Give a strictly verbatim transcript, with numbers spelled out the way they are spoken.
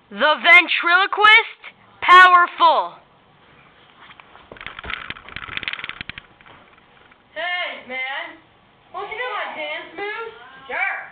The ventriloquist, powerful. Hey, man. Won't you do my dance moves? Sure.